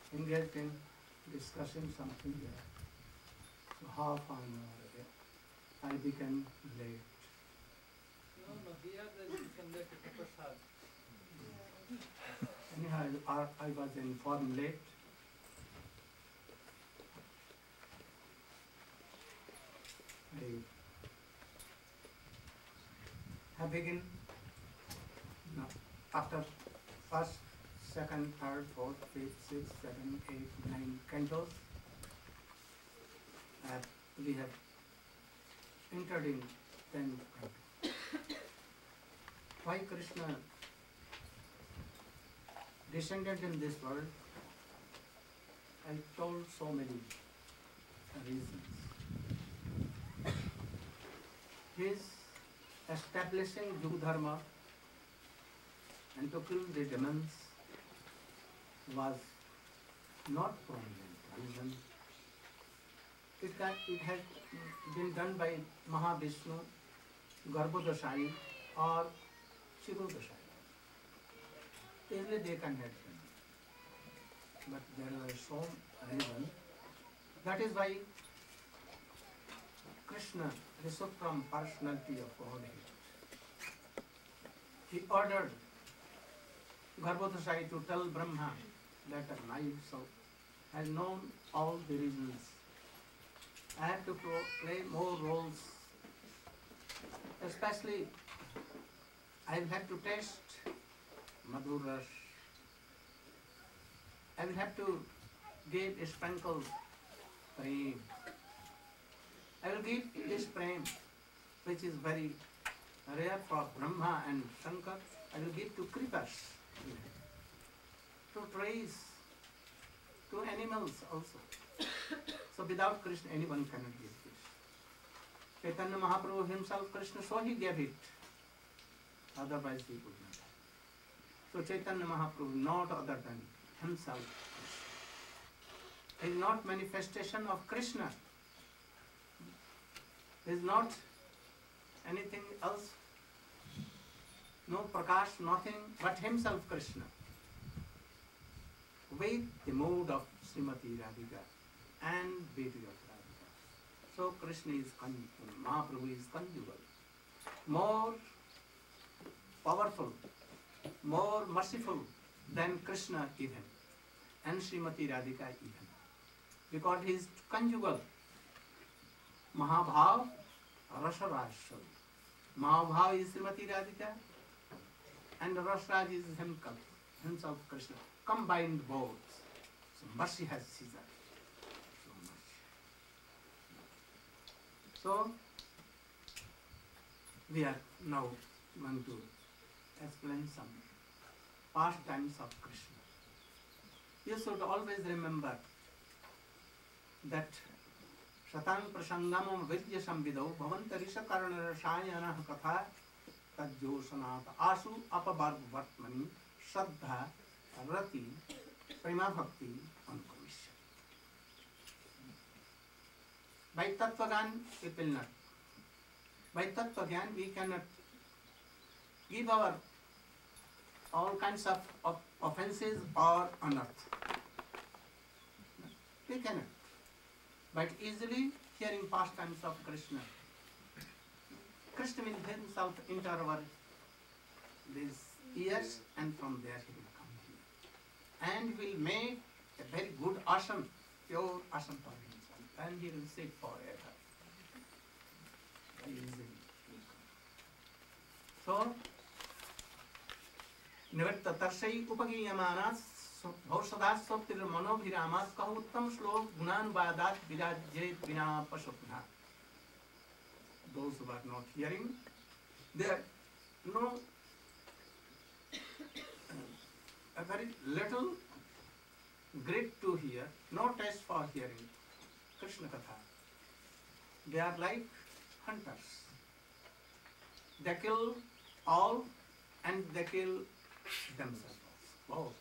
engaged in discussing something there. So half an hour I became late. No, here there is conduct prasad. Anyhow, I was informed late. I begin no, after first, second, third, fourth, fifth, sixth, seven, eight, 9 cantos. We have entered in 10 cantos. Why Krishna descended in this world? I told so many reasons. His establishing Yuga Dharma and to kill the demons was not prominent reason. It had been done by Mahavishnu, Garbhodashai or Kshirodashai. Easily they can have done. But there was some reason. That is why Krishna, the supreme personality of Godhead, he ordered Garbhodashai to tell Brahma that I has known all the reasons. I have to play more roles. Especially, I will have to taste Madhur Ras. I will have to give a sprinkle prem. I will give this prem, which is very rare for Brahma and Shankar. I will give to creepers, to trees, to animals also. So without Krishna, anyone cannot give this. Chaitanya Mahaprabhu himself, Krishna, so he gave it. Otherwise he would not have. So Chaitanya Mahaprabhu, not other than himself, is not manifestation of Krishna. Is not anything else. No Prakash, nothing but himself Krishna. With the mood of Srimati Radhika and beauty of Radhika. So Krishna is conjugal, Mahaprabhu is conjugal. More powerful, more merciful than Krishna even. And Srimati Radhika even. Because he is conjugal. Mahabhav, Rasaraj. Mahabhav is Srimati Radhika and Rasaraj is himself Krishna. Combined both. So mercy has Caesar. So much. So we are now going to explain some pastimes of Krishna. You should always remember that Shatang Prasangamam Vidya Samvidau Bhavantarisha Karana Rashayana Katha Tajjosanat Asu Apabarvartmani Shraddha Rati Prema Bhakti Anukavisya. By Tattva-gyan it will not. By Tattva-gyan we cannot give our all kinds of offenses or unearth. We cannot. But easily hearing pastimes of Krishna. Krishna will himself enter our these ears and from there he will come here. And will make a very good asana, pure asana for himself. And he will sit forever. Very easily. So, Nivatta Tarsai Upagiyamanas Bhaushadas Soptir Manobhiramas Kahuttam Slok Gunanubadat Virajit Vina Pasupna. Those who are not hearing, there no a very little grit to hear, no taste for hearing Krishna Katha. They are like hunters. They kill all and they kill themselves. Both.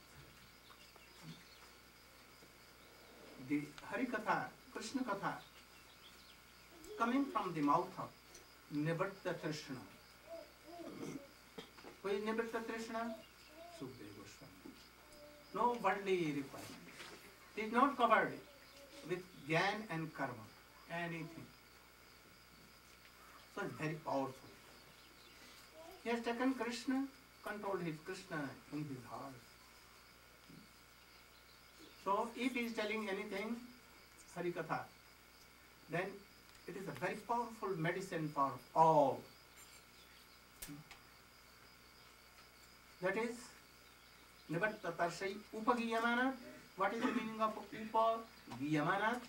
The Hari Katha, Krishna Katha, coming from the mouth of Nivarta Trishna. Who is Nivarta Trishna? Sukadeva Goswami. No worldly requirement. He is not covered with jnana and karma, anything. So it's very powerful. He has taken Krishna, controlled his Krishna in his heart. So if he is telling anything, Harikatha, then it is a very powerful medicine for all. That is, Nivatta Tarsai Upagiyamana. What is the meaning of Upagiyamana?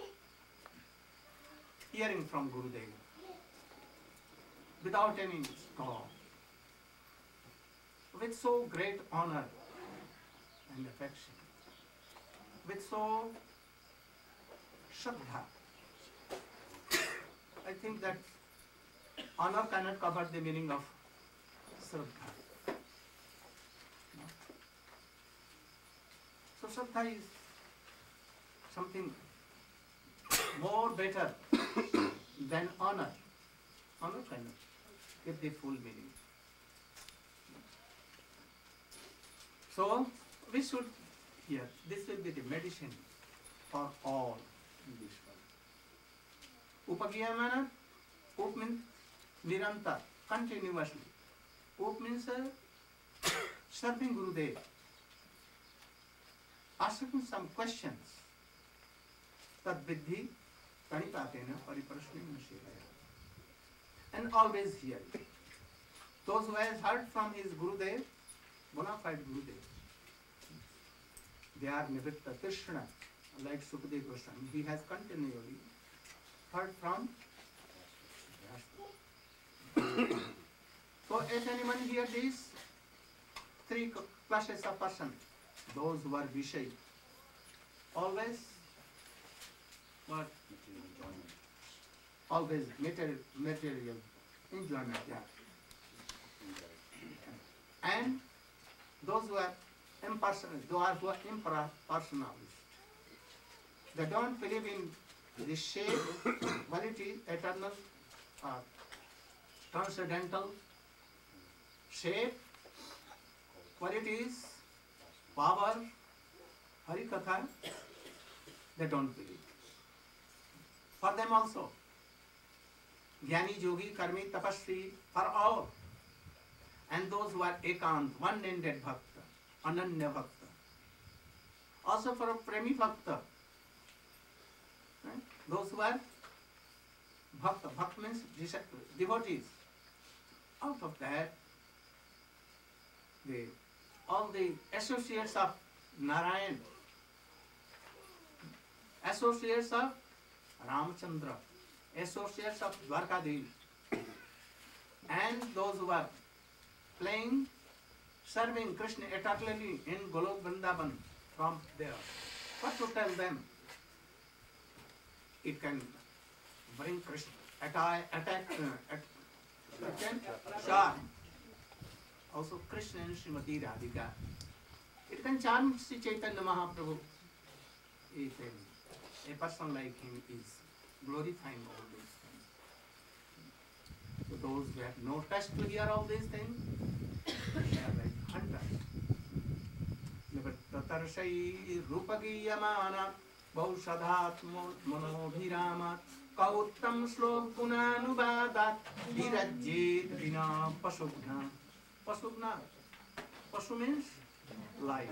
Hearing from Gurudev without any stop, with so great honor and affection, with so Shraddha. I think that honor cannot cover the meaning of Shraddha. So Shraddha is something more better than honor. Honor cannot give the full meaning. So we should hear, this will be the medicine for all in this world. Upagiyamana, up means niranta, continuously. Up means serving Gurudev, asking some questions. Tad vidhi pranipatena pariprashnim nashiraya. And always hear. Those who have heard from his Gurudev, bona fide Gurudev, they are Nivitta Krishna, like Sukadeva Goswami. He has continually heard from. So if anyone hear these three classes of person, those who are Vishay, always what? Always material enjoyment, yeah. And those who are impersonal, those who are impersonalist, they don't believe in the shape, quality, eternal, transcendental, shape, qualities, power, Harikatha, they don't believe. For them also, Jnani, Yogi, Karmi, Tapasvi, for all. And those who are Ekant, one-ended Bhakta, Ananya Bhakta. Also for a Premi Bhakta, right? Those who are Bhakta, Bhakta means devotees. Out of that, all the associates of Narayan, associates of Ramachandra, associates of Dwarkadish, and those who are playing, serving Krishna eternally in Golok Vrindavan from there. What to tell them? It can bring Krishna, charm. Also Krishna and Srimati Radhika. It can charm Sri Chaitanya Mahaprabhu. If a person like him is glorifying all these things. So those who have no taste to hear all these things, they are like hunters. Tatarshai Rupagiyamana Baushadhat Manobhirama Kauttam Slok Punanubadat Virajit Vina Pasugna. Pasugna. Pasu means life.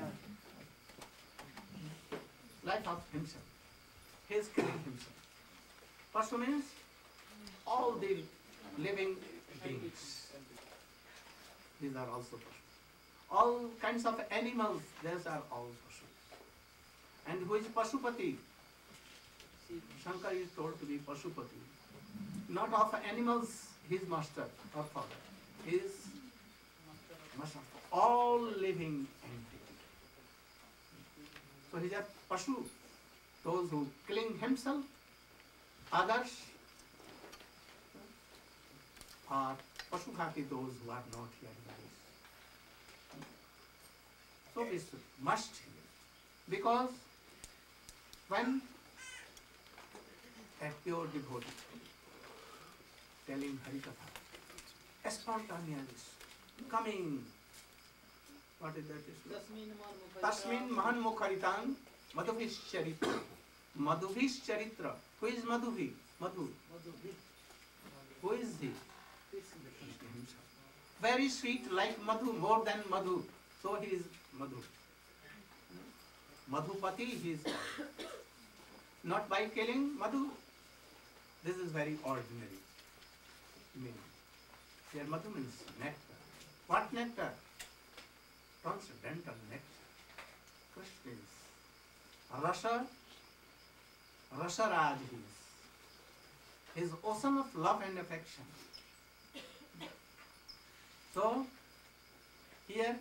Life of himself. He is killing himself. Pasu means all the living beings. These are also Pasu. All kinds of animals, these are all Pasu. And who is Pasupati? Shankar is told to be Pasupati. Not of animals, his master or father. He is master of all living entities. So he is a Pasu. Those who cling himself, others are Pasupati, those who are not here guys. So we must hear. Because when a pure devotee telling Harikatha, spontaneous, coming, what is that? Tasmin Mahan Mukharitang Madhuvi's Charitra. Madhuvi's Charitra. Who is Madhuvi? Madhu. Who is he? Krishna himself. Very sweet, like Madhu, more than Madhu. So he is Madhu. Madhupati, he is called. Not by killing Madhu. This is very ordinary meaning. Here Madhu means nectar. What nectar? Transcendental nectar. Krishna is Rasa. Rasa Raj he is. He is ocean of love and affection. So, here,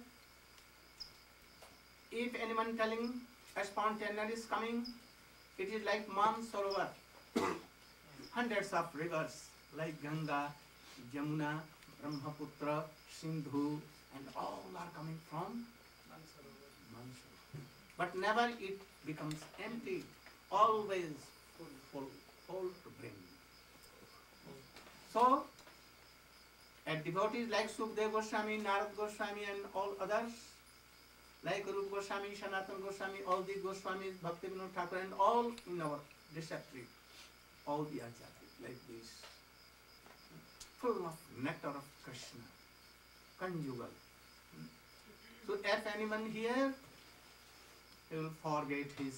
if anyone telling a spontaneity is coming, it is like Mansarovar. Hundreds of rivers like Ganga, Jamuna, Brahmaputra, Sindhu, and all are coming from Mansarovar. But never it becomes empty, always full to brim. So, and devotees like Sukdev Goswami, Narad Goswami and all others, like Rupa Goswami, Sanatana Goswami, all the Goswamis, Bhakti Vinod Thakur and all in our district, all the acharyas like this, full of nectar of Krishna, conjugal. So if anyone here, he will forget his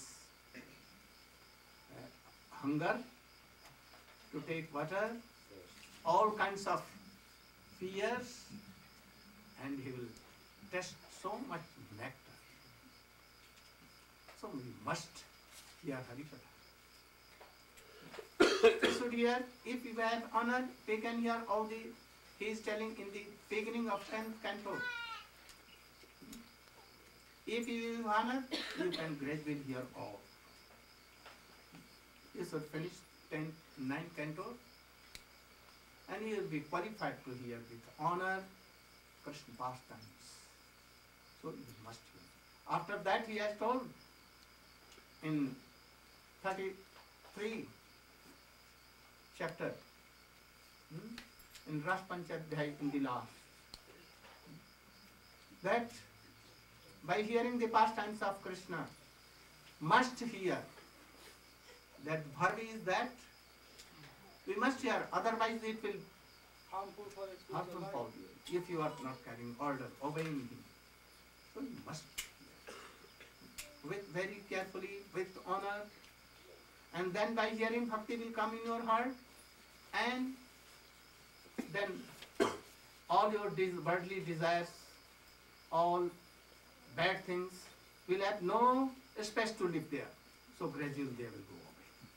hunger to take water, all kinds of fears, and he will taste so much nectar. So we must hear Harikatha. We should hear, if we have honor, we can hear all the, he is telling in the beginning of 10th canto. If you have honor, you can gradually hear all. You should finish 9th canto, and he will be qualified to hear with honor Krishna pastimes. So you must hear. After that he has told in 33 chapter, in Ras Panchadhyay in the last, that by hearing the pastimes of Krishna, must hear. That verb is that we must hear, otherwise it will harmful for harmful for you if you are not carrying order, obeying him. So you must hear. With very carefully, with honor, and then by hearing bhakti will come in your heart, and then all your worldly desires, all bad things will have no space to live there. So gradually they will go away.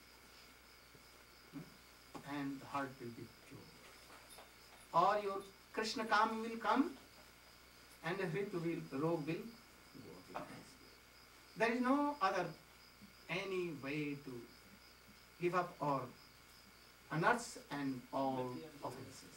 And the heart will be pure. Or your Krishna Kami will come, and the rogue will go away. There is no other any way to give up all unearths and all offenses.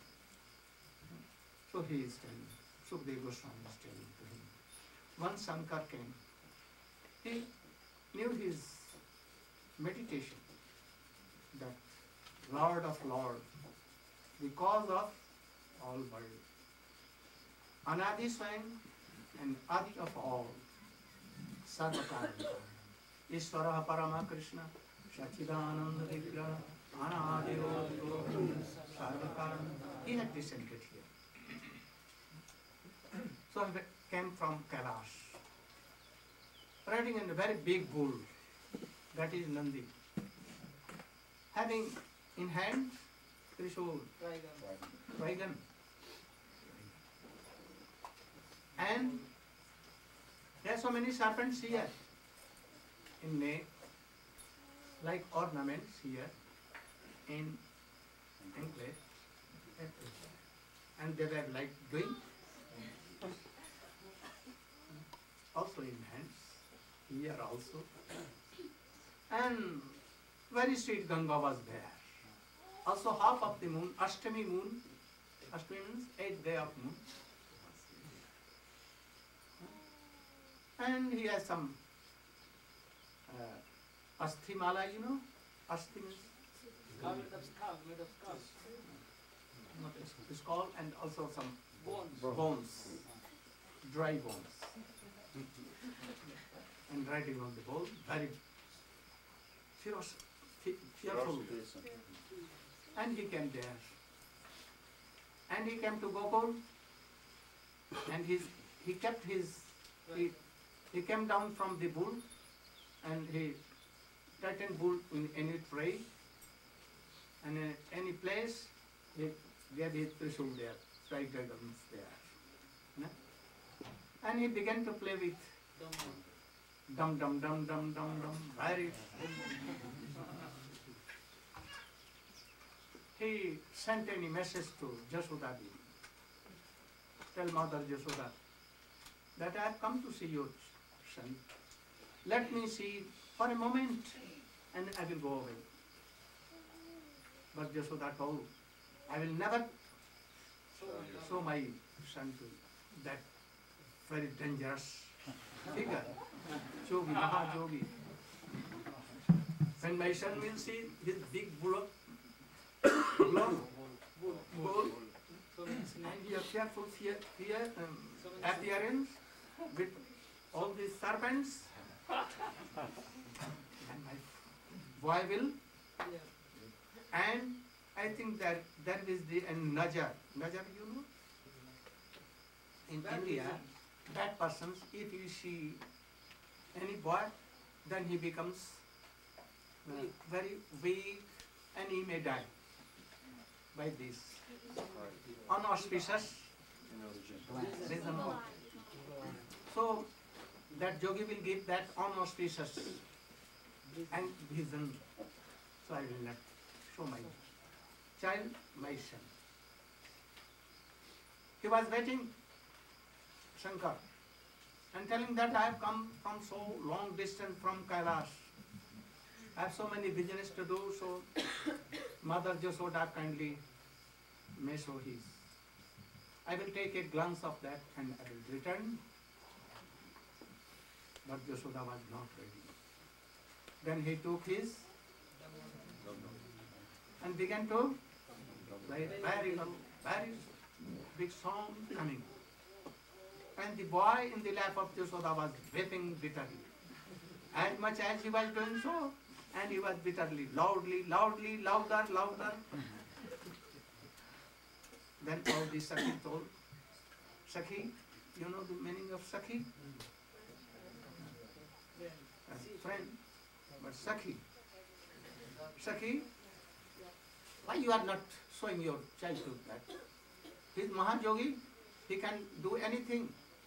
So he is telling, Sukdev Goswami is telling to him. One Shankar came. He knew his meditation, that Lord of Lords, the cause of all world, Anadi Swayam and Adi of all, Sarvakaran, Ishvara Parama Krishna, Sachidananda Vigraha, Anadeo Sarvakaran. He had descended here. So he came from Kailash, riding in a very big bull, that is Nandi, having in hand Trishul, Vaigan, and there are so many serpents here in neck, like ornaments here in anklet, and they were like doing also in hands, here also, and very sweet Ganga was there. Also half of the moon, Ashtami moon, Ashtami means 8th day of moon, and he has some Asthi Mala, you know, Asthi means Made of skull. what is it? Skull, and also some Bones. bones, dry bones. and riding on the bull, very fearful. And he came there. And he came to Gokul, and he kept his, he came down from the bull, and he tightened bull in any tray, and in any place, he gave his trishul there, strike dragons there. No? And he began to play with dum dum dum dum dum dum, very. He sent any message to Jashoda Devi. Tell Mother Jashoda that I have come to see your son. Let me see for a moment and I will go away. But Jashoda told, I will never show my son to that very dangerous figure, Jogi, Mahajogi. When my son will see this big bull, and your fearful appearance with all these serpents, and my boy will, and I think that is the Najar. Najar, you know? In India, that person, if you see any boy, then he becomes very weak and he may die by this unauspicious reason. So that yogi will give that unauspicious and reason. So I will not show my child, my son. He was waiting, Shankar, and telling that I have come from so long distance from Kailash. I have so many business to do, so Mother Jashoda kindly may show his. I will take a glance of that and I will return. But Jashoda was not ready. Then he took his and began to play very big song coming. And the boy in the lap of Jashoda was weeping bitterly. As much as he was doing so, and he was bitterly, loudly, louder. Then all the Sakhi told, Sakhi, you know the meaning of Sakhi? Friend, but Sakhi, why you are not showing your child to that? He is Mahayogi, he can do anything.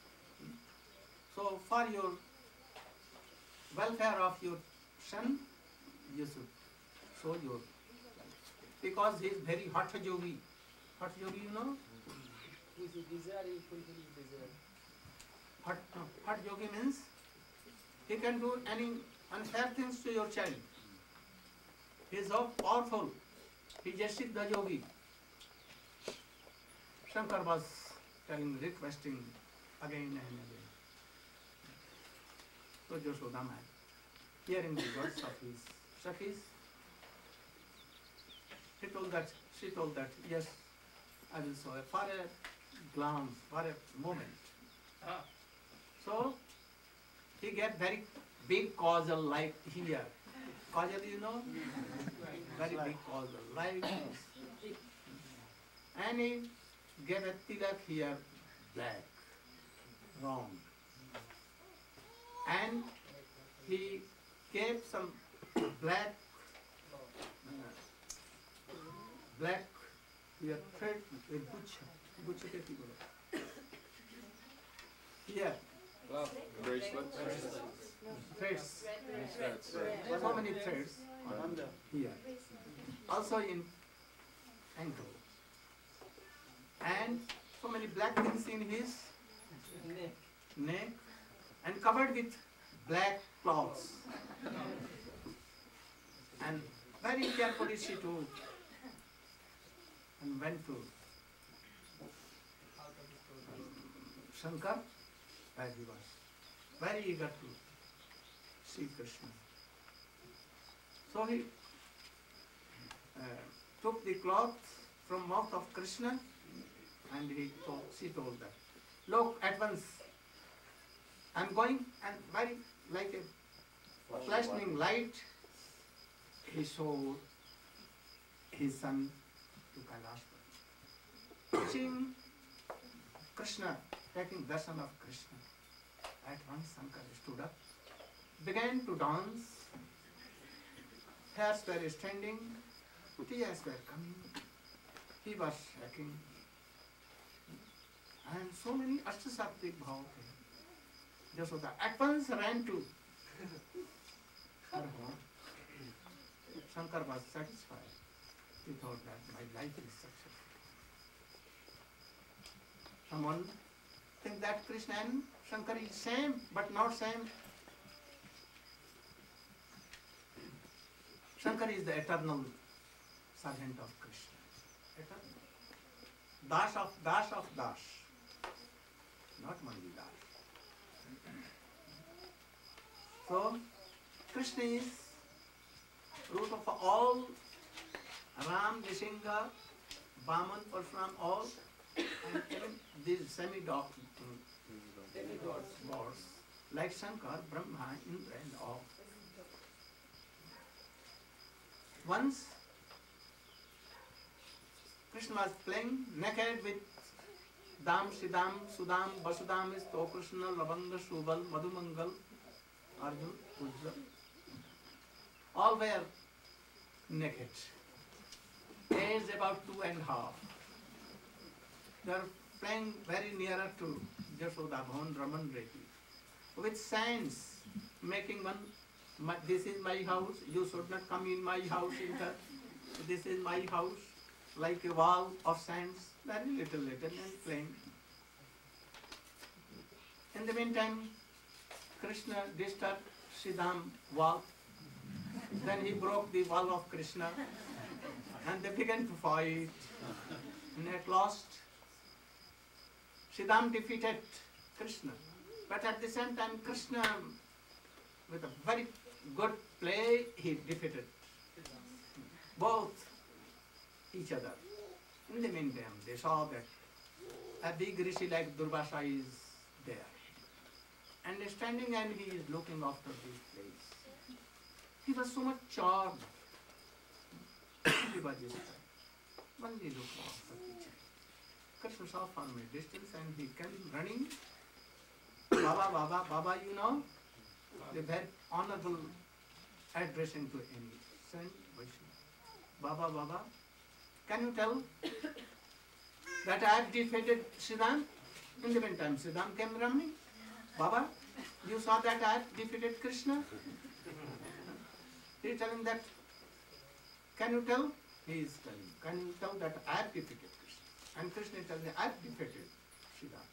So for your welfare of your son, you should show your, because he is very hot yogi. Hot yogi, you know? With the desire, he fulfills desire. Hot yogi means he can do any unfair things to your child. He is so powerful. He is just the yogi. Shankar was telling, requesting again and again. So Jashoda Maya, hearing the words of his Sakhis, she told that, yes, I will show for a glance, for a moment. So he get very big causal like here. Causal, you know? Very big causal, like this. And he gave a tilak here, black, round. And he gave some black here thread with guch here Bracelets. threads, That's so many threads here, also in ankle, and so many black things in his neck, and covered with black cloths. And very carefully she took and went to Shankar, where he was very eager to see Krishna. So he took the cloth from mouth of Krishna, and she told that, look, at once, I am going, and very like a flashing light, he showed his son to Kailash. Seeing Krishna, taking darshan of Krishna, at once Shankar stood up, began to dance. Hairs were standing, tears were coming, he was shaking, and so many ashtasattvik bhav came. Yashoda at once ran to her home. Shankar was satisfied. He thought that my life is successful. Someone think that Krishna and Shankar is same, but not same. Shankar is the eternal servant of Krishna. Eternal. Das of Das. Not Mandi Das. So, Krishna is root of all Ram, Nishinga, Vaman, Parshuram, all, and even these semi-gods, like Shankar, Brahma, Indra, and all. Once, Krishna was playing naked with Dam, Siddham, Sudam, Vasudam, Isto, Krishna, Lavanga, Shubal, Madhumangal, Arjun, Ujjal. All were naked. Age about 2.5. They are playing very nearer to Jashoda, Bhavan, Raman, Reti. With signs, making one, this is my house, you should not come in my house, this is my house, like a wall of sands, very little and plain. In the meantime, Krishna disturbed Siddham wall. Then he broke the wall of Krishna and they began to fight. And at last, Siddham defeated Krishna. But at the same time, Krishna, with a very good play, he defeated both each other. In the meantime, they saw that a big rishi like Durvasa is there. And standing and he is looking after this place. He was so much charmed. He was disturbed. One day looked after each other. Krishna saw from a distance and he came running. Baba, Baba, Baba, you know, the very honorable addressing to any saint, Vaishnava. Baba, Baba, can you tell that I have defeated Siddham? In the meantime, Siddham came running. Baba, you saw that I have defeated Krishna? He is telling that, can you tell? He is telling, can you tell that I have defeated Krishna? And Krishna is telling, I have defeated Siddham.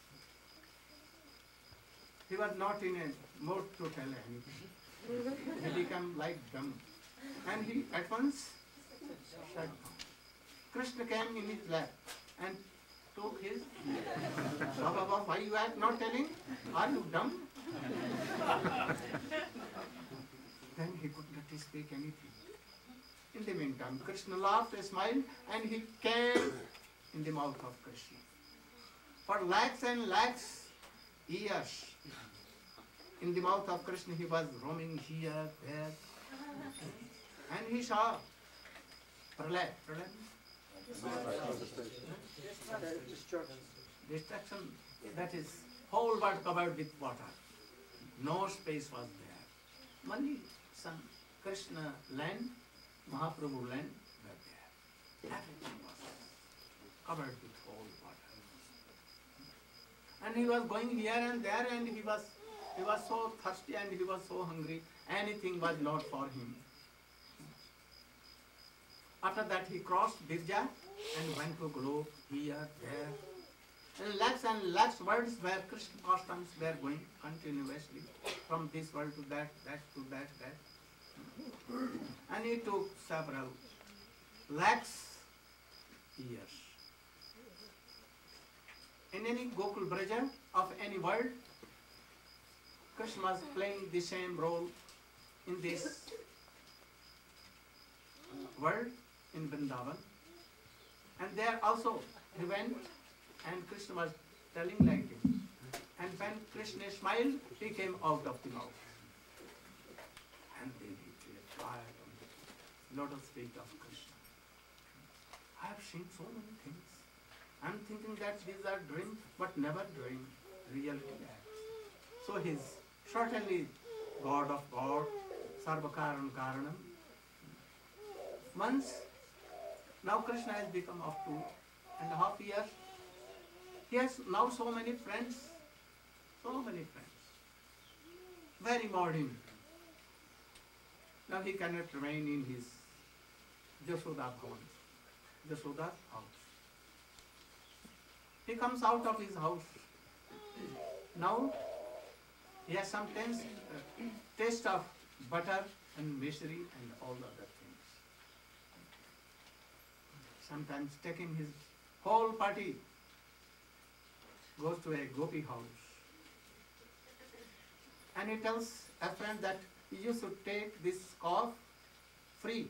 He was not in a mood to tell anything. He became like dumb. And he at once shut down. Krishna came in his lap and took his Baba, Baba, why you are not telling? Are you dumb? Then he could not speak anything. In the meantime, Krishna laughed, smiled, and he came in the mouth of Krishna. For lakhs and lakhs years, in the mouth of Krishna, he was roaming here, there, and he saw Pralay. Destruction, that is, whole world covered with water. No space was there. Only some Krishna land, Mahaprabhu land were there. Everything was covered with whole water. And he was going here and there and he was so thirsty and he was so hungry. Anything was not for him. After that he crossed Birja and went to globe here, there. And lakhs worlds where Krishna pastimes were going continuously from this world to that to that. And it took several lakhs years. In any Gokul Braja of any world, Krishna was playing the same role in this world in Vrindavan. And there also he went and Krishna was telling like him. And when Krishna smiled, he came out of the mouth. And they tried on the lotus feet of Krishna. I have seen so many things. I'm thinking that these are dreams, but never dream, reality acts. So he is certainly God of God, Sarvakaran Karanam. Once, now Krishna has become of 2.5 years. He has now so many friends, very modern. Now he cannot remain in his Jashoda Bhavan, Jashoda's house. He comes out of his house. Now he has some taste of butter and misery and all other things. Sometimes taking his whole party, goes to a gopi house. And he tells a friend that you should take this cough free.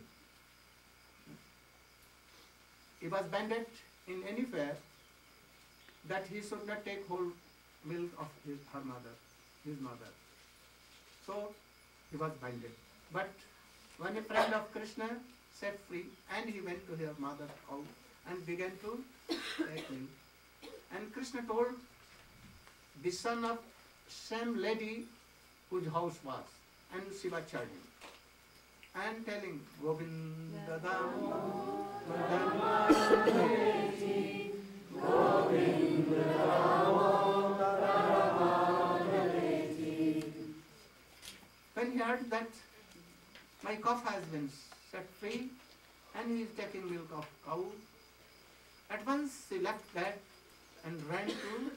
He was banned in any fair that he should not take whole milk of his mother. So he was banned. But when a friend of Krishna set free, and he went to her mother's house and began to take milk. And Krishna told the son of same lady whose house was, and she was charging, and telling Govinda Damo Madhamati, Govinda Damo Madhamati. When he heard that my cough has been set free and he is taking milk of cow, at once he left that and ran to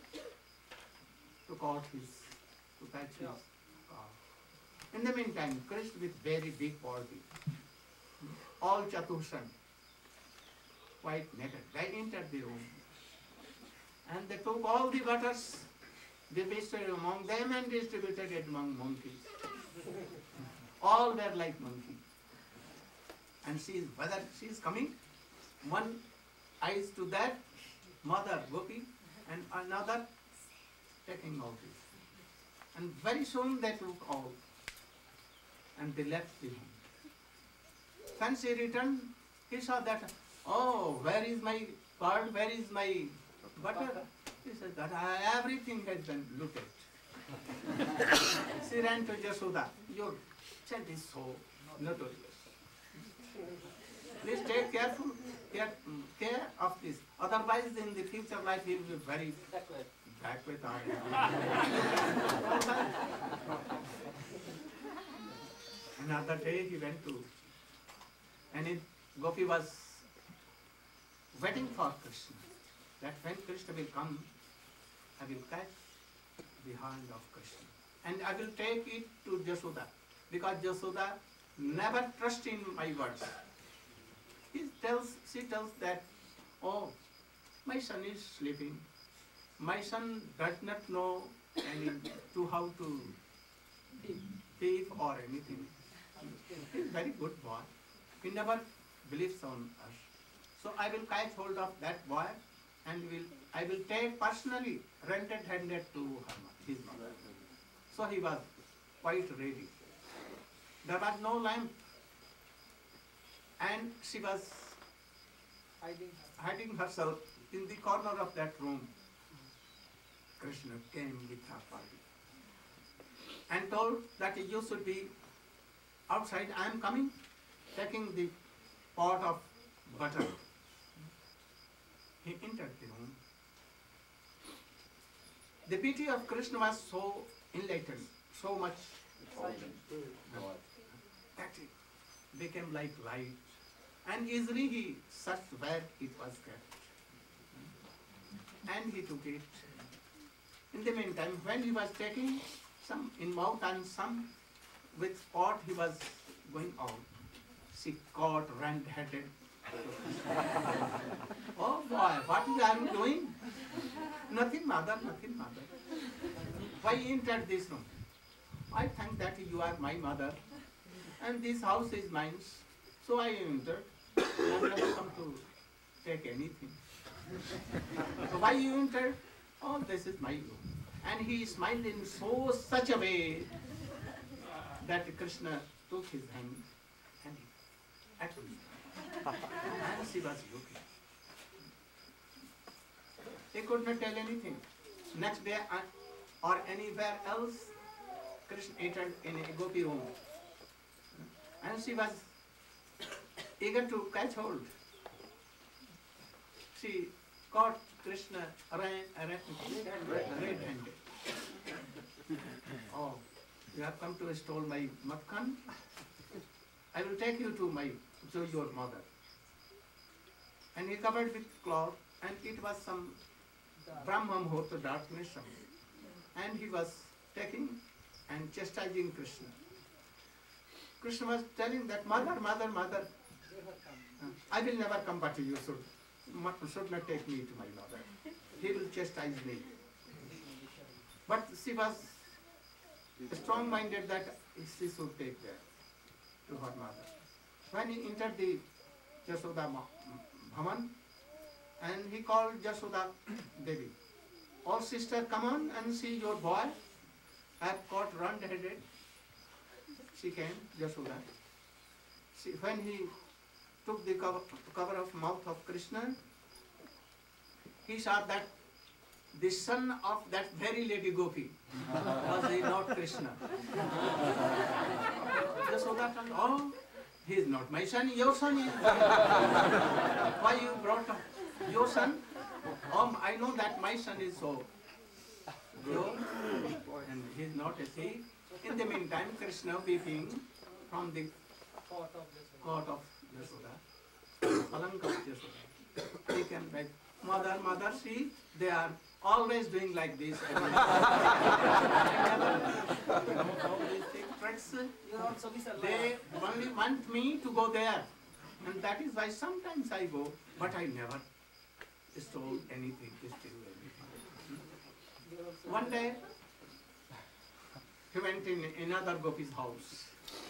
fetch his cow. In the meantime, Krishna with very big body, all Chatushan, quite naked, they entered the room. And they took all the butters, distributed among them and distributed it among monkeys. All were like monkeys. And whether she is coming, one eyes to that mother Gopi and another taking out it. And very soon they took all and they left the home. When she returned, he saw that, oh, where is my curd, where is my butter? He said that everything has been looted. She ran to Jashoda. Your child is so notorious. Please take care of this. Otherwise, in the future life, he will be very backward. Another day, he went to, and Gopi was waiting for Krishna. That when Krishna will come, I will catch the hand of Krishna. And I will take it to Jashoda. Because Jashoda never trusts in my words. She tells that, oh, my son is sleeping. My son does not know how to thief or anything. He is a very good boy. He never believes on us. So I will catch hold of that boy and I will take personally rented-handed to his mother. So he was quite ready. There was no lamp, and she was hiding herself in the corner of that room. Krishna came with her party and told that you should be outside. I am coming, taking the pot of butter. He entered the room. The beauty of Krishna was so enlightened, so much that it became like light. And easily he searched where it was kept. And he took it. In the meantime, when he was taking some in mouth and some with pot he was going out, she caught red-headed. Oh boy, what are you doing? Nothing, mother, nothing, mother. Why you entered this room? I think that you are my mother and this house is mine. So I entered. I have never come to take anything. So why you entered? Oh, this is my room. And he smiled in such a way that Krishna took his hand and at least. And she was looking. He could not tell anything. Next day or anywhere else, Krishna entered in a gopi room. And she was eager to catch hold. She caught Krishna red-handed. Oh, you have come to steal my makhan? I will take you to your mother. And he covered with cloth, and it was some Brahma Muhurta darkness. And he was taking and chastising Krishna. Krishna was telling that, mother, I will never come, but you should not take me to my mother. He will chastise me. But she was strong-minded that she should take her to her mother. When he entered the Yashoda Bhavan, and he called Yashoda Devi. Oh sister, come on and see your boy. I have caught round-headed. She came, Yashoda. When he took the cover of mouth of Krishna, he saw that the son of that very lady Gopi was not Krishna. Yashoda told, oh, he is not my son, your son is. Why you brought up your son? I know that my son is so pure and he is not a thief. In the meantime, Krishna weeping from the court of Yashoda, Palanka of Yashoda. He came back, mother, see, they are always doing like this. They only want me to go there. And that is why sometimes I go, but I never stole anything, steal anything. One day, he went in another Gopi's house.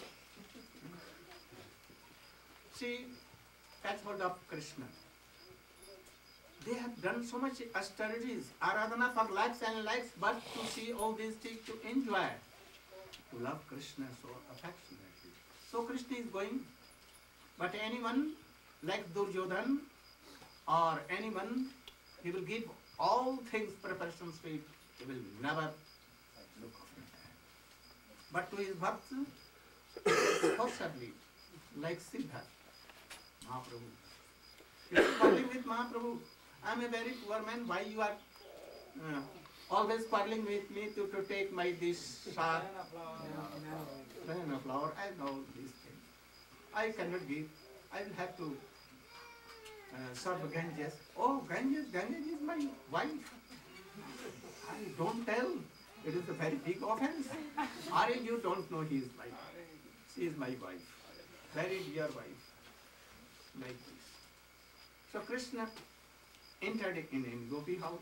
She catch hold of Krishna. They have done so much austerities, aradhana for lakhs and lakhs, but to see all these things, to enjoy, to love Krishna so affectionately. So Krishna is going, but anyone like Duryodhan or anyone, he will give all things preparations to it, he will never look after that. But to his bhakts, forcibly, like Siddhartha, Mahaprabhu. He is quarreling with Mahaprabhu. I am a very poor man, why you are always quarreling with me to take my this sharp banana flower? I know these things. I cannot give. I will have to serve Ganges. Oh, Ganges is my wife. I don't tell. It is a very big offense. Or you don't know he is my wife. She is my wife. Very dear wife. Like this. So Krishna entered in Gopi house.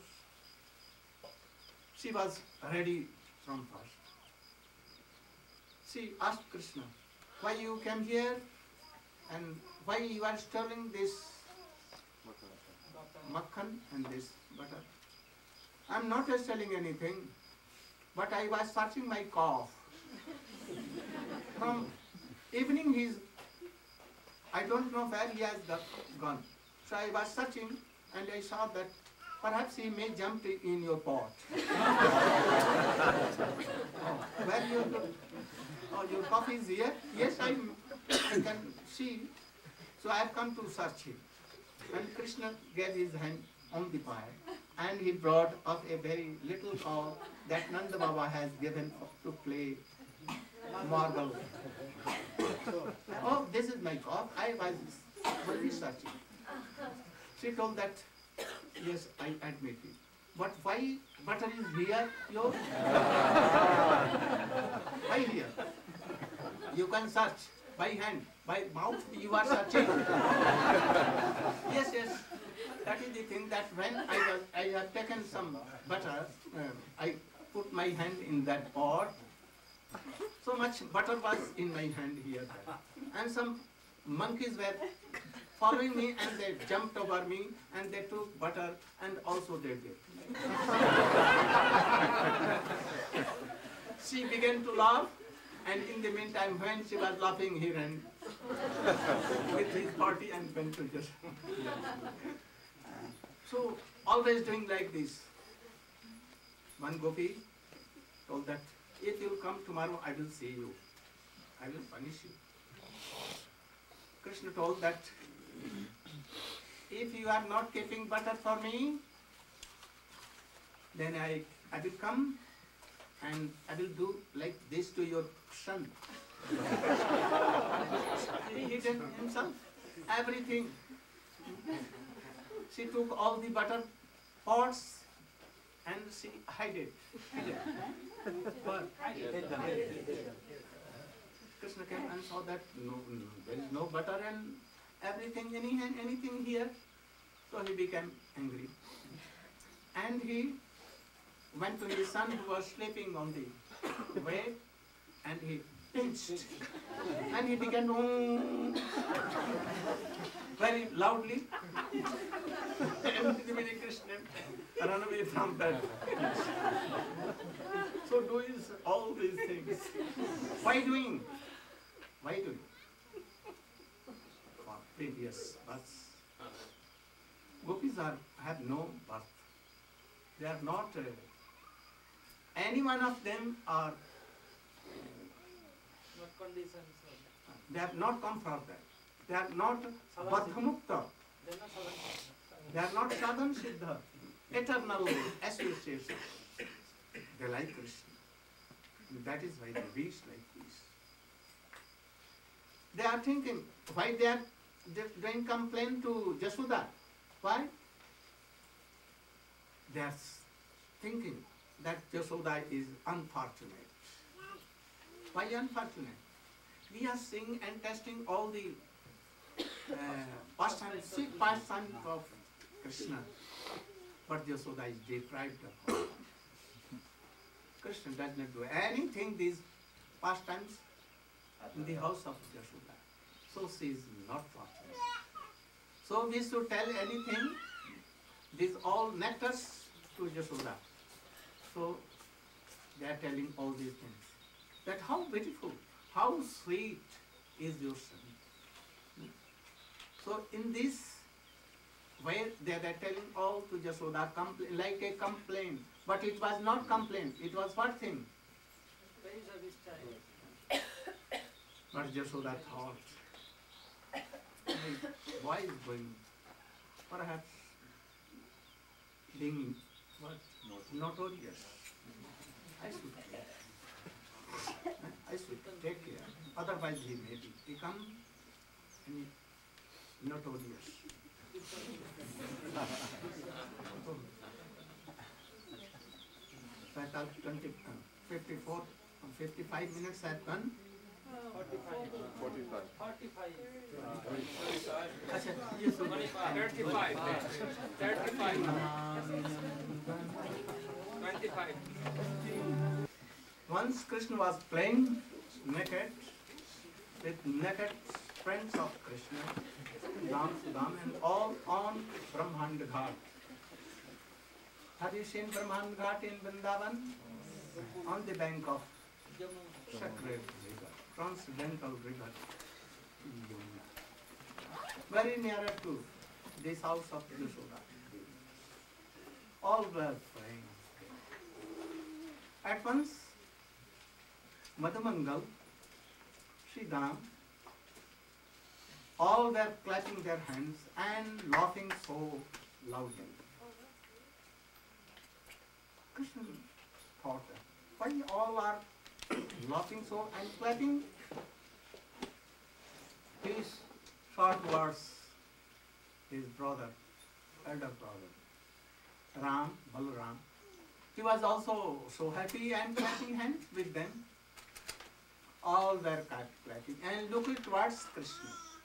She was ready from first. She asked Krishna, why you came here and why you are stealing this makhan and this butter? I am not stealing anything, but I was searching my cough. From evening I don't know where he has gone. So I was searching and I saw that perhaps he may jump in your pot. Where your coffee is here? Yes, I can see. So I have come to search him. And Krishna gave his hand on the fire and he brought up a very little cow that Nanda Baba has given to play marble. Oh, this is my cow. I was only searching. She told that, yes, I admit it. But why butter is here, yo? Why here? You can search by hand, by mouth you are searching. Yes, that is the thing that when I have taken some butter, I put my hand in that pot. So much butter was in my hand here. And some monkeys were following me, and they jumped over me, and they took butter, and also they did. She began to laugh, and in the meantime, when she was laughing, he ran with his party and went to just. So, always doing like this. One gopi told that, if you come tomorrow, I will see you. I will punish you. Krishna told that, if you are not keeping butter for me, then I will come and I will do like this to your son. He hid himself, everything. She took all the butter pots and she hid it. But Krishna came and saw that no, there is no butter and everything, anything here. So he became angry. And he went to his son who was sleeping on the way, and he pinched. And he began very loudly. And the Krishna ran away from that. So doing all these things. Why doing? Why doing? For previous births. Gopis have no birth. They are not, any one of them are, Not conditions. they have not come for that. They are not Badhamukta. They're not sadhan. They are not sadhan siddha. Eternal association. They like Krishna. And that is why they wish like this. They are thinking, why they are doing complaint to Jashoda? Why? They are thinking that Jashoda is unfortunate. Why unfortunate? We are seeing and testing all the pastimes, six pastimes of Krishna, but Jashoda is deprived of all. Krishna does not do anything these pastimes in the house of Jashoda. So she is not fortunate. So we should tell anything, these all nectars to Jashoda. So they are telling all these things. That how beautiful, how sweet is your son. So in this way they are telling all to Jashoda like a complaint. But it was not complaint, it was what thing? Praise of his child. But Jashoda thought, why is going, perhaps being what? Notorious. I should take care. Otherwise he may become notorious. So I thought 54, 55 minutes have gone. 45. 45. Achha, yes, sir. 35. 35. 25. Once Krishna was playing naked with naked friends of Krishna, Ram, Sudam, and all on Brahmanda Ghat. Have you seen Brahmanda Ghat in Vrindavan? On the bank of sacred river, transcendental river, Yamuna. Very near to this house of Yashoda. All were playing. At once, Madhumangal, Sridham, all were clapping their hands and laughing so loudly. Krishna thought, why all are laughing so and clapping? His short words, his brother, elder brother, Ram, Balaram, he was also so happy and clapping hands with them. All were clapping and looking towards Krishna.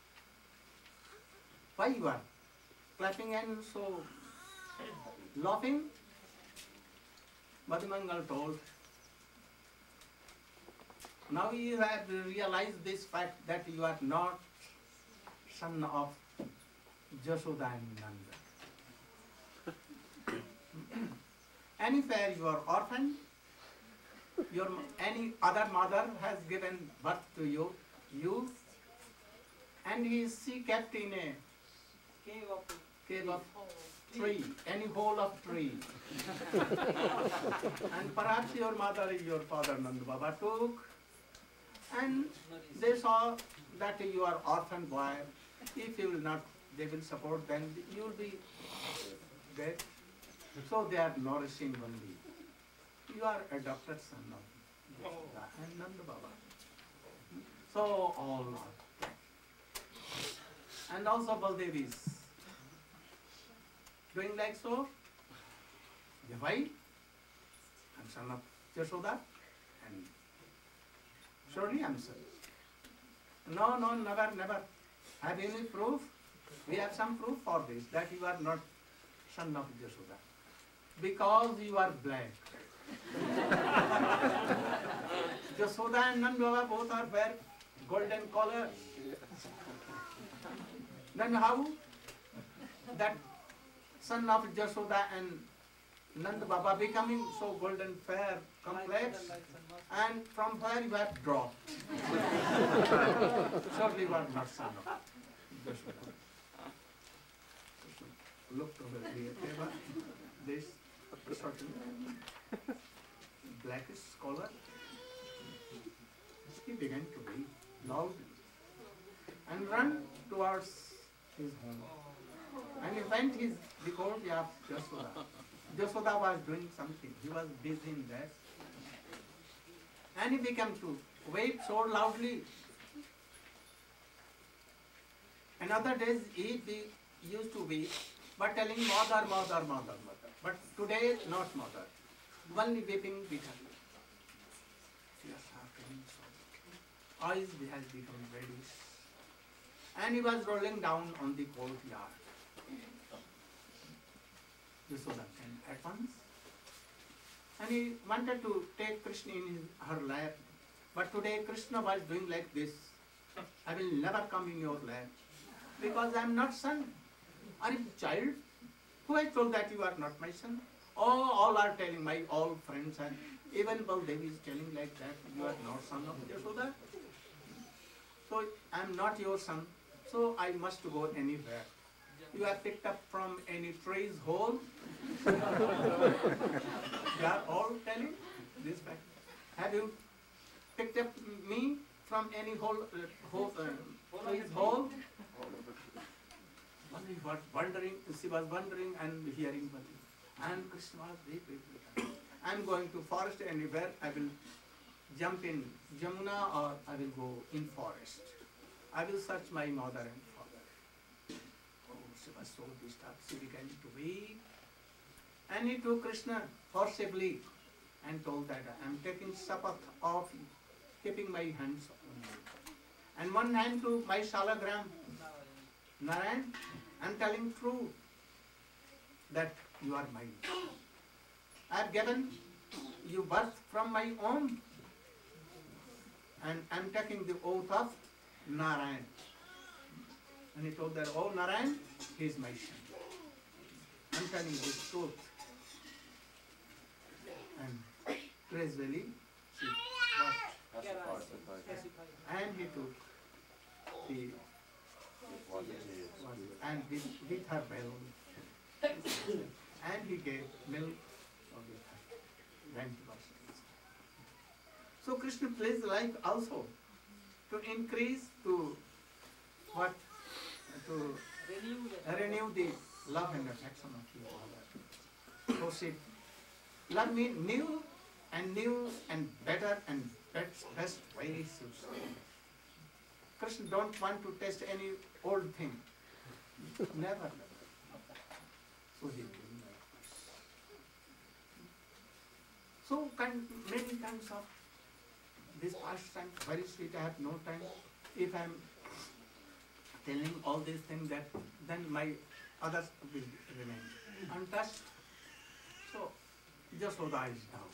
Why you are clapping and so laughing? Madhumangal told, now you have realized this fact that you are not son of Jashoda and Nanda. Anywhere you are orphan, any other mother has given birth to you, and she kept in a cave of tree, any hole of tree. And perhaps your mother is your father Nanda Baba took, and they saw that you are orphan boy. If you will not, they will support, then you will be dead. So they are nourishing only. You are adopted son of Yashoda and Nanda Baba. So all are. And also Baldev is doing like so. Why? I'm son of Yashoda, and surely I'm son. No, never. Have you any proof? We have some proof for this, that you are not son of Yashoda. Because you are black. Yashoda and Nanda Baba both are wear golden collar. Then how that son of Yashoda and Nanda Baba becoming so golden fair, complex, and from where you have dropped? Surely you are not son of Yashoda. Looked over the table, this certain blackish color. He began to weep loudly and ran towards his home. And he went the court of Yashoda. Yashoda was doing something. He was busy in that. And he began to weep so loudly. And other days he used to weep, but telling mother. But today not mother. Only weeping bitterly. Tears are coming so. Eyes has become reddish. And he was rolling down on the courtyard. Yashoda came at once. And he wanted to take Krishna in her lap. But today Krishna was doing like this. I will never come in your lap. Because I am not son. Are you child? Who has told that you are not my son? Oh, all are telling, my all friends, and even Baldev is telling like that, you are not son of Yashoda. So I am not your son, so I must go anywhere. You are picked up from any tree's hole. They are all telling this fact. Have you picked up me from any tree's hole? She was wondering and hearing nothing. And Krishna was very. I am going to forest anywhere. I will jump in Jamuna or I will go in forest. I will search my mother and father. Oh, she was so disturbed. She began to weep. And he took Krishna forcibly and told that I am taking sapath of keeping my hands on you. And one hand to my Shalagram, Narayan, I am telling true that you are mine. I have given you birth from my own, and I am taking the oath of Narayan. And he told that, oh Narayan, he is my son. I am telling this truth. And gradually she got, and he took the and with her belly, and he gave milk with her when he was raised. So Krishna plays like also to increase, to what? To renew the love and affection of the Father. So she love me new and better and best ways. Krishna don't want to test any old thing. Never. So he did like this. So many kinds of this pastime, very sweet. I have no time. If I am telling all these things, that then my others will remain untouched. So Yashoda is down,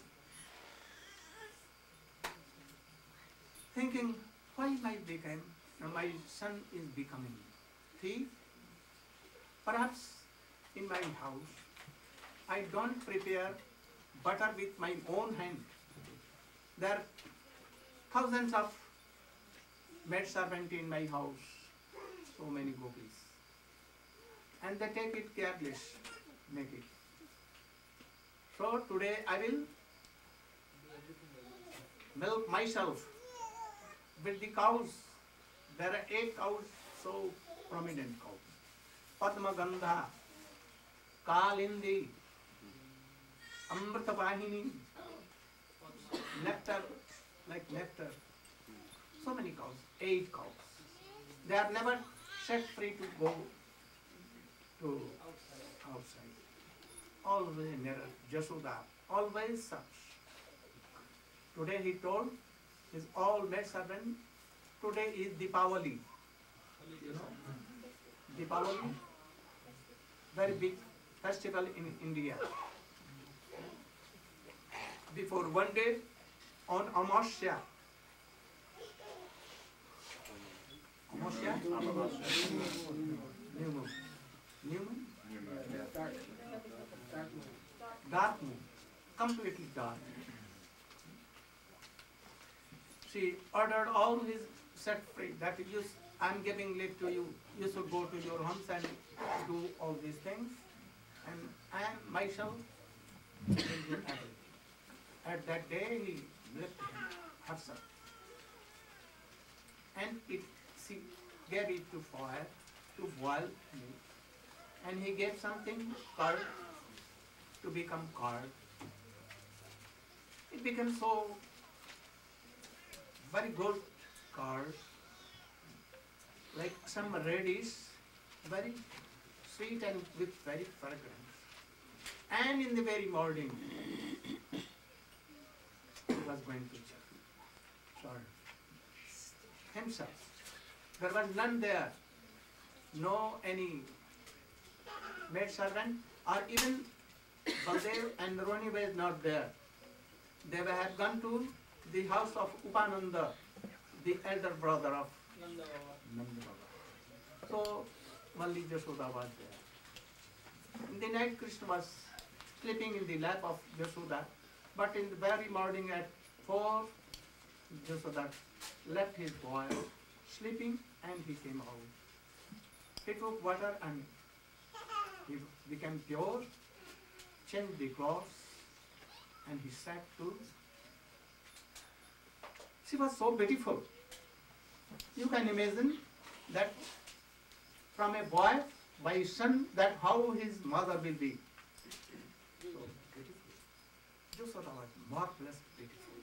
thinking, why my son is becoming thief? Perhaps in my house, I don't prepare butter with my own hand. There are thousands of maid servants in my house, so many gopis. And they take it careless, make it. So today I will milk myself with the cows. There are 8 cows, so prominent cows. Padma Gandha, Kalindi, Amrita Vahini, nectar, like nectar. So many cows, 8 cows. They are never set free to go to outside. Always near Jasoda, always such. Today he told his all maid servant, today is Deepavali. You know, Deepavali, very big festival in India. Before one day, on Amasya, new moon, dark moon, completely dark. She ordered all his set free, that I'm giving leave to you, you should go to your homes and do all these things, and I myself will do everything. At that day he left herself, and she gave it to fire to boil milk, and he gave something curd to become curd. It became so very good curd, like some radish, very sweet and with very fragrance. And in the very morning, he was going to church himself. There was none there, no any maid servant, or even Baldev and Roni were not there. They had gone to the house of Upananda, the elder brother of Nanda Baba. So only Jasoda was there. In the night, Krishna was sleeping in the lap of Jasoda, but in the very morning at 4, Jasoda left his boy sleeping and he came out. He took water and he became pure, changed the clothes, and he sat to. She was so beautiful. You can imagine that from a boy by his son, that how his mother will be. So beautiful. Jasoda was marvelous beautiful.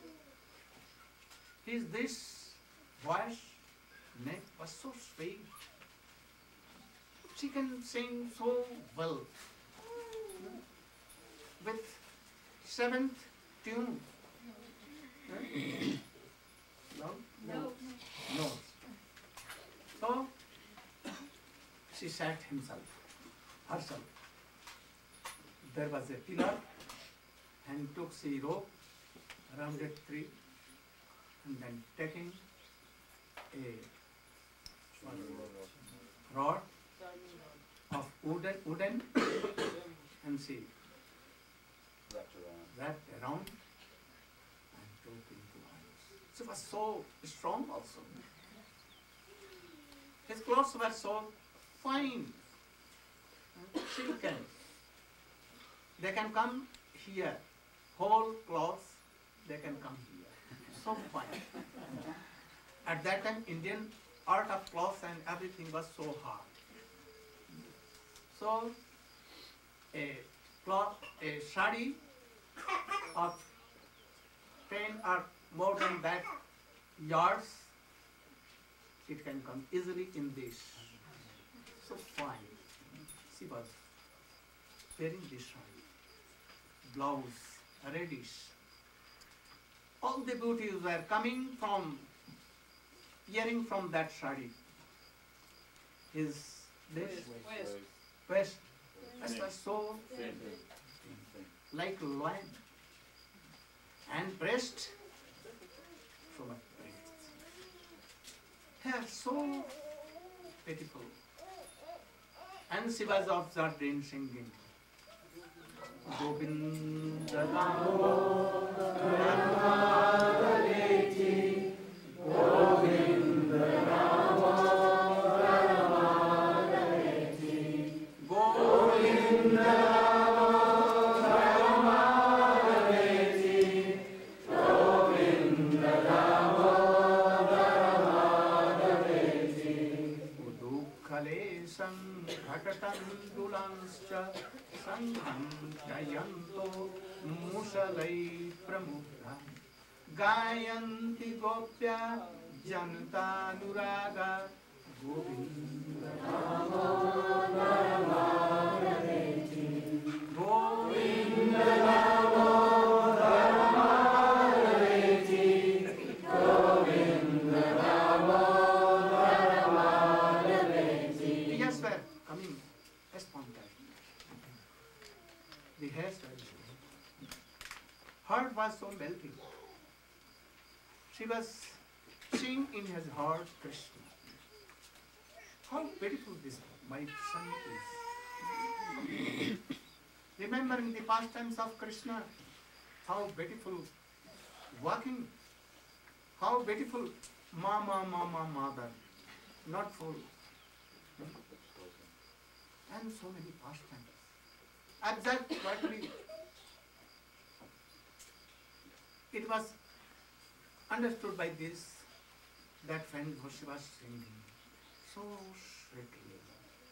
This boy's neck was so sweet. She can sing so well. With 7th tune. No. So she sat herself. There was a pillar, and took the rope around a tree, and then taking a rod of wooden and she wrapped around and took into hands. She was so strong also. His clothes were so fine, silken. They can come here, whole cloth, they can come here. So fine. At that time, Indian art of cloth and everything was so hard. So, a sari of 10 or more than that yards, it can come easily in this. So fine. She was wearing this sari, blouse, reddish. All the beauties were coming from, hearing from that sari. His this waist was so like lion, and breast so much breast. Hair so beautiful. And she was observed in singing. Govinda Damodara Madhaveti, Govinda Damodara Madhaveti, Govinda Damodara Madhaveti, Govinda Damodara Madhaveti, Udukhalesam Ghatatandulamscha Sangham Jayanto Musalai Pramudha Gayanti Gopya Jantanuraga Govinda Damodara Madhaveti, Govinda Damodara Madhaveti, Govinda Damodara Madhaveti. Yes, sir, coming. Spontaneous. The hairstyle. Heart was so melting. She was seeing in his heart Krishna. How beautiful this my son is. Remembering the pastimes of Krishna, how beautiful walking, how beautiful mama, mother, not full. And so many pastimes. Exactly. It was understood by this that when she was singing so sweetly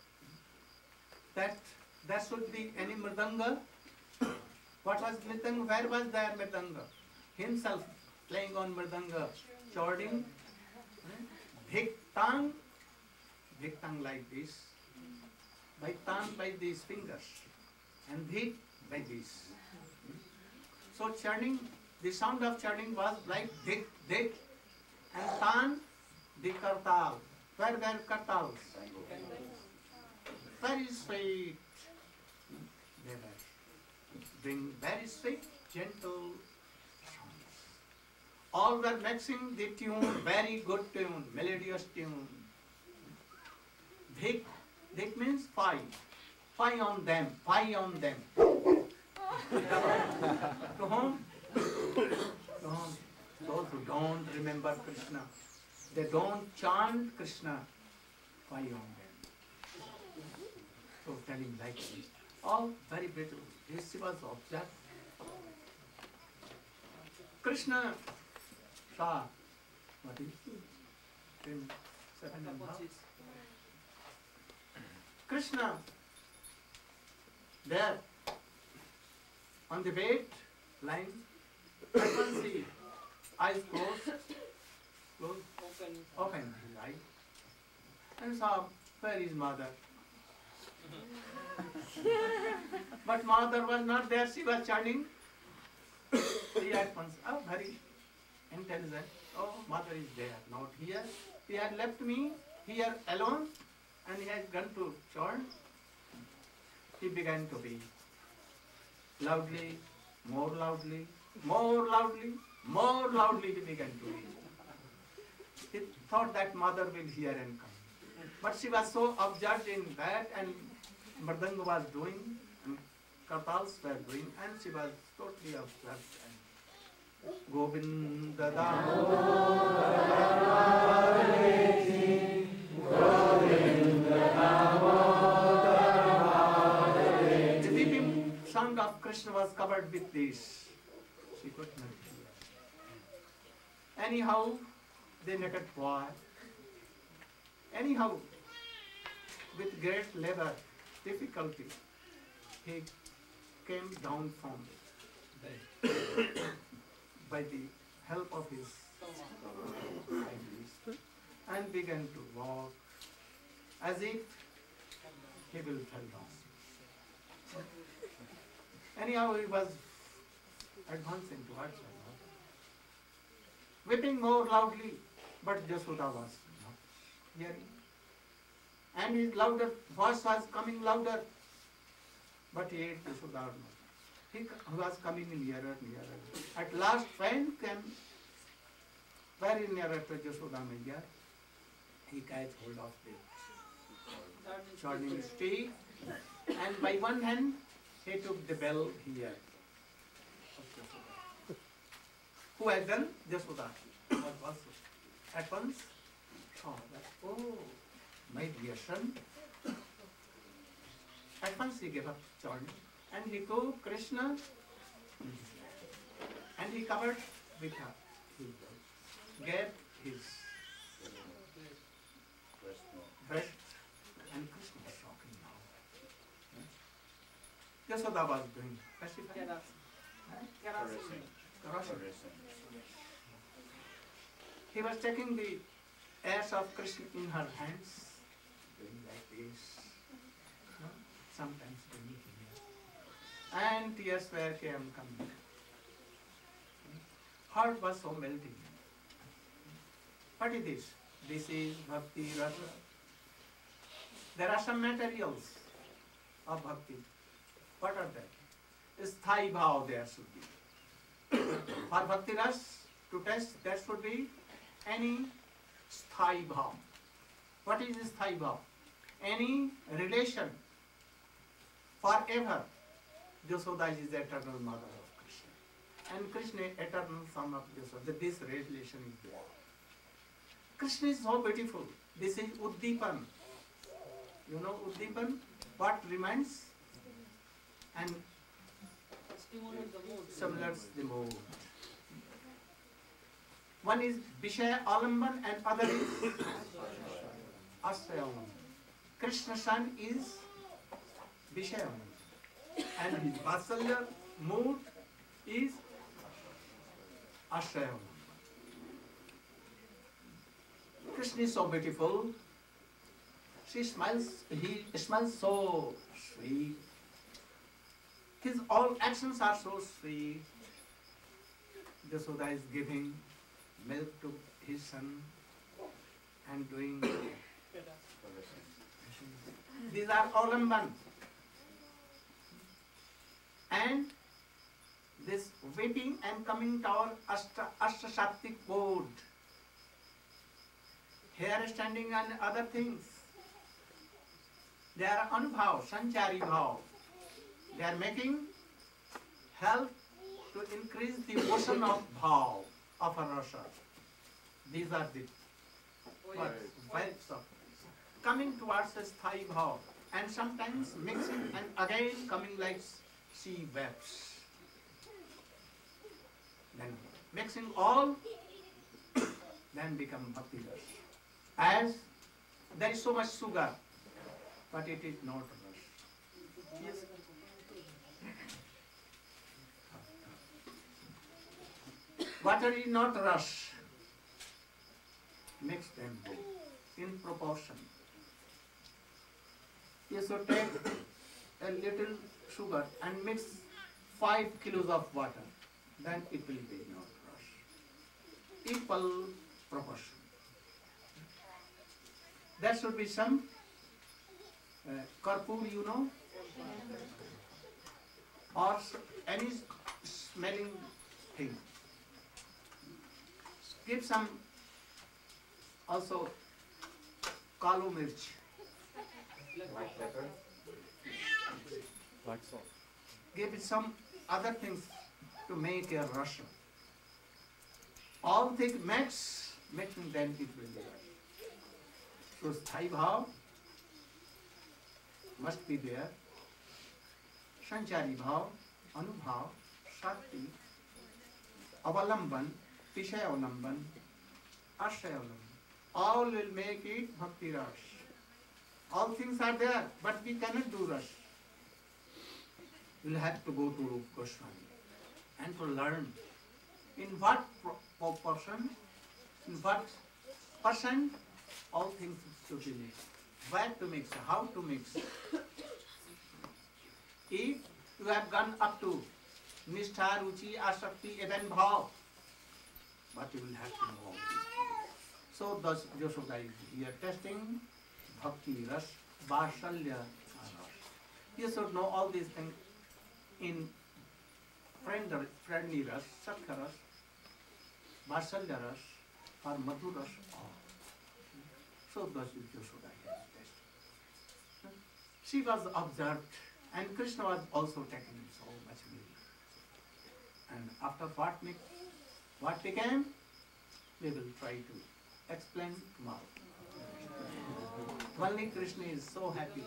that there should be any mridanga. What was mridanga? Where was there mridanga? Himself playing on mridanga, chording, dhiktang like this, by tan by these fingers, and dhik by this. So churning, the sound of churning was like dhik, dhik, and tan, the kartal. Where were kartals? Very sweet. They were doing very sweet, gentle sounds. All were mixing the tune, very good tune, melodious tune. Dhik, dhik means pie. Pie on them, pie on them. To whom? To whom? Those who don't remember Krishna. They don't chant Krishna. Pie on them. So telling like this. All very beautiful. This was observed. Krishna saw, what is it? 7.5. Krishna, there, on the bed, lying, I can see, eyes closed, open his eye, and saw, where is mother? But mother was not there, she was chanting. He at once, oh, very intelligent, oh, mother is there, not here. He had left me here alone, and he had gone to chant. He began to be loudly, more loudly, more loudly, more loudly he began to be. He thought that mother will hear and come. But she was so absorbed in that, and Mridanga was doing, and Kartals were doing, and she was totally absorbed. And Govinda The weeping song of Krishna was covered with this. She could not hear. Anyhow, the naked boy, anyhow, with great labor, difficulty, he came down from by the help of his eyes and began to walk as if he will fall down. Anyhow, he was advancing towards her, weeping more loudly, but Jasoda was not hearing. And his louder voice was coming louder, but yet Jasoda not. He was coming nearer. At last, friend came very nearer to Jasoda Maiya. He catch hold of the churning stick, and by one hand he took the bell here. Who has done? Jasoda was also at once saw that, oh, my dear son. At once he gave up churning and he took Krishna in his lap. And he covered with her. He gave his breast, and Krishna was shocking now. Yasoda was doing pacification. He was taking the airs of Krishna in her hands, doing like this, no? Sometimes doing here. And tears were coming. Heart was so melting. What is this? This is bhakti rasa. There are some materials of bhakti. What are they? Sthai bhav there should be. For bhakti ras to test, there should be any sthai bhav. What is sthai bhav? Any relation forever. Jasoda is the eternal mother of Krishna. And Krishna, eternal son of Jasoda. This relation is there. Krishna is so beautiful. This is Uddipan. You know Uddipan? What reminds? And stimulates the mood. One is Vishaya Alamban and other is Ashraya Alamban. Krishna's son is Vishaya Alamban. And his Vatsalya mood is Ashraya Alamban. Krishna is so beautiful. He smells so sweet. His all actions are so sweet. Jasoda is giving milk to his son and doing. These are Alamban. And this weeping and coming to our Ashtashatik board. Hair standing and other things. They are anubhav, sanchari bhav. They are making help to increase the ocean of bhav of a rasa. These are the vibes of coming towards the sthai bhav and sometimes mixing and again coming like sea waves. Then mixing all, then become bhakti rasa. As there is so much sugar, but it is not rasa. Yes. Water is not rush. Mix them in proportion. You should take a little sugar and mix 5 kilos of water. Then it will be not rush. Equal proportion. There should be some karpur, you know, or any smelling thing. Give some also kalu mirch. White pepper. Black salt. Give it some other things to make a rasa. All things mixing then it will be rasa. So sthai bhav must be there. Sanchari bhav, anubhav, shakti, avalamban, Vishaya Alamban, Ashraya Alamban. All will make it bhakti ras. All things are there, but we cannot do ras. We will have to go to Rupa Goswami and to learn in what proportion, in what percent all things should be mixed. Where to mix, how to mix. If you have gone up to Nishtha, Ruchi, Asakti, even Bhav, but you will have to know all these. So thus Jasoda is here testing Bhakti Ras, Vasalya Ras. You should know all these things in friendly Ras, Sakya Ras, Vasalya Ras, or Madhu Ras. So thus Jasoda is testing. she was observed, and Krishna was also taken so much meaning. And after what became, we will try to explain tomorrow. Only Krishna is so happy.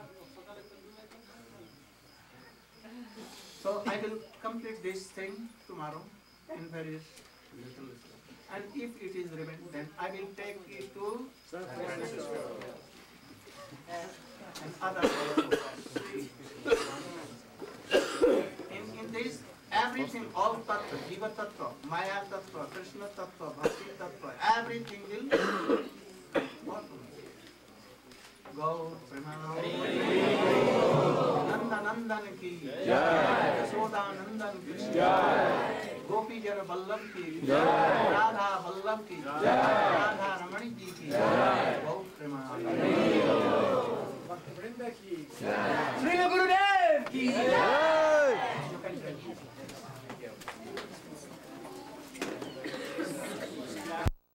So I will complete this thing tomorrow in very little. And if it is remained, then I will take it to San Francisco. And others also. In this, everything, all tattva, Jiva tattva, Maya tattva, Krishna tattva, Bhakti tattva, everything will go. Nanda Nandan ki Jai, Yasoda Nandan ki Jai, Gopi Jana Vallabh ki Jai, Radha Vallabh ki Jai.